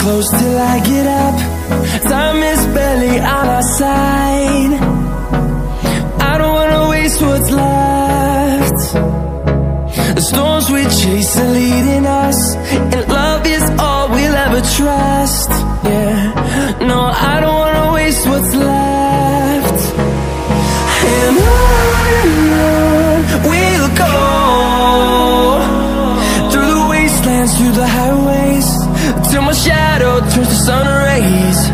close till I get up. Time is barely on our side. I don't wanna waste what's left. The storms we chase are leading us, and love is all we'll ever trust. Yeah, no, I don't wanna waste what's left. And on we'll go, through the wastelands, through the highways, till my shadow turns to sun rays.